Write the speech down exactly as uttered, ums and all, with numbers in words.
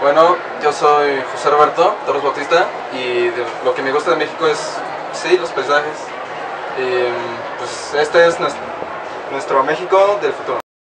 Bueno, yo soy José Roberto Torres Bautista y de lo que me gusta de México es, sí, los paisajes. Y, pues este es nuestro, nuestro México del futuro.